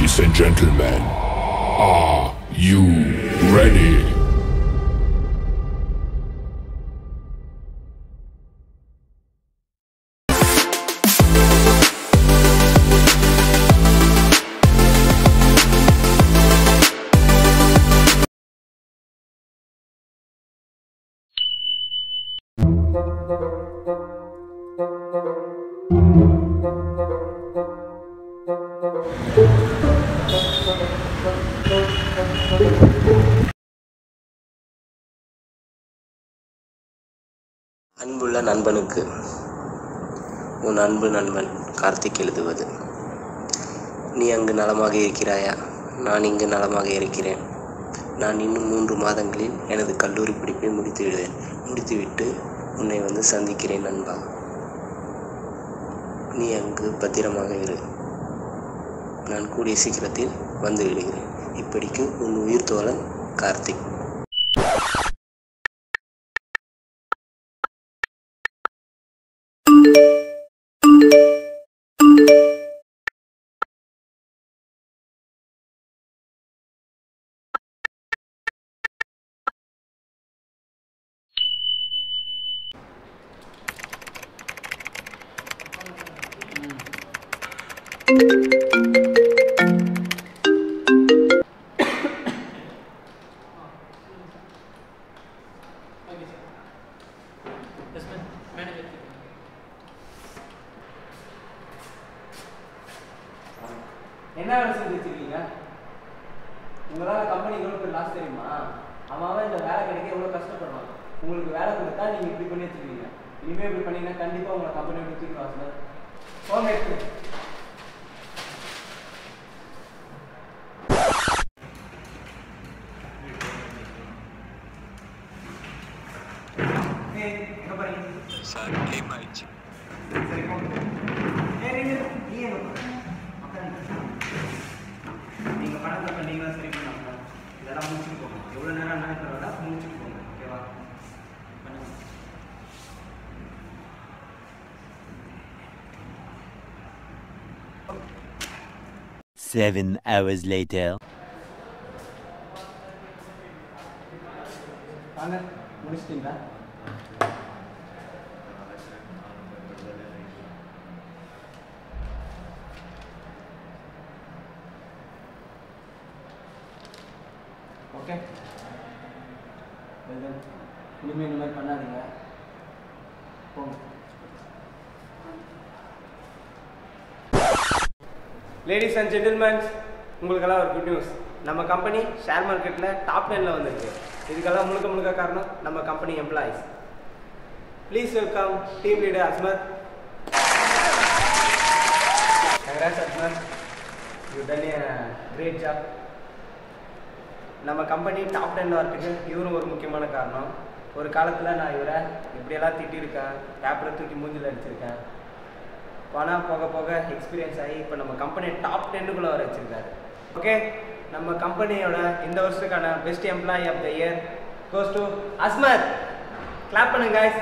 Ladies and gentlemen, are you ready? அன்புள்ள நண்பனுக்கு உன் அன்பு நண்பன் கார்த்திக் எழுதுவது. நீ அங்கு நலமாக இருக்கிறாயா? நான் இங்கு நலமாக இருக்கிறேன். நான் இன்னும் 3 மாதங்களில் எனது கல்லூரி படிப்பை முடித்துவிட்டு உன்னை வந்து சந்திக்கிறேன் நண்பா. நீ அங்கு பத்திரமாக இரு. நான் கூடிய சீக்கிரத்தில் வந்து விடுகிறேன். இப்படிக்கு உன் உயிர் தோழன் கார்த்திக். என்ன வேலை செஞ்சு வச்சிருக்கீங்க? உங்களால் கம்பெனி எவ்வளோ பேர் லாஸ் தெரியுமா? அவன் இந்த வேலை கிடைக்க எவ்வளோ கஷ்டப்படுறான். உங்களுக்கு வேலை கொடுத்தா நீங்கள் இப்படி பண்ணி வச்சுருக்கீங்க. இனிமேல் இப்படி பண்ணீங்கன்னா கண்டிப்பாக உங்களை கம்பெனி விட்டு தூக்கிடுவாங்க சார். ஃபோன் எடுத்து எங்கே போகிறீங்க சார்? டைம் ஆயிடுச்சு. சரி போங்க. நீ எங்கே போகிறீங்க? நீங்கள் பணத்தை நீங்களாம் சரி பண்ணாங்க. இதெல்லாம் முடிச்சுட்டு போங்க. எவ்வளோ நேரம் நினைக்கிறதா முடிச்சுட்டு போங்க. ஓகேவா? பண்ணுங்க. 7 hours later. வாங்க, முடிச்சிட்டிங்களா? ஓகே, இனிமேல் இந்த மாதிரி பண்ணாதீங்க. போங்க. லேடிஸ் அண்ட் ஜென்டில்மேன், உங்களுக்கெல்லாம் ஒரு குட் நியூஸ். நம்ம கம்பெனி ஷேர் மார்க்கெட்டில் டாப் 10ல் வந்திருக்கு. இதுக்கெல்லாம் முழுக்க காரணம் நம்ம company employees. Please welcome team leader Asmat. Congrats Asmat, you done a great job. நம்ம கம்பெனி டாப் 10ல் வரதுக்கு இவரும் ஒரு முக்கியமான காரணம். ஒரு காலத்தில் நான் இவரை இப்படியெல்லாம் திட்டிருக்கேன், பேப்பரை தூக்கி மூஞ்சில் அடிச்சிருக்கேன். ஆனால் போக எக்ஸ்பீரியன்ஸ் ஆகி இப்போ நம்ம கம்பெனி டாப் 10க்குள்ளே வர வச்சுருக்காரு. ஓகே, நம்ம கம்பெனியோட இந்த வருஷத்துக்கான best employee of the year goes to Asmat. Clap பண்ணுங்க guys.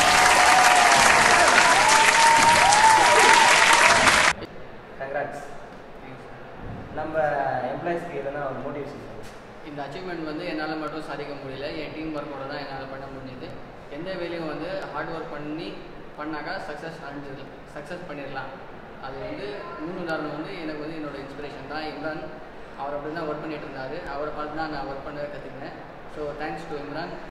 கங்க்ராட்ஸ். நம்ம எம்ப்ளாயிஸ்க்கு எதனா ஒரு மோட்டிவேஷன். இந்த அச்சீவ்மெண்ட் வந்து என்னால் மட்டும் சாதிக்க முடியல, என் டீம் ஒர்க்கோட தான் என்னால் பண்ண முடியுது. எந்த வேலையும் வந்து ஹார்ட் ஒர்க் பண்ணாக்கா சக்ஸஸ் பண்ணிடலாம். அது வந்து உதாரணம் வந்து எனக்கு வந்து என்னோடய இன்ஸ்பிரேஷன் தான் இம்ரான். அவர் அப்படி தான் ஒர்க் பண்ணிட்டு இருந்தார். அவரை பார்த்து தான் நான் ஒர்க் பண்ண கற்றுக்கினேன். So thanks to Imran.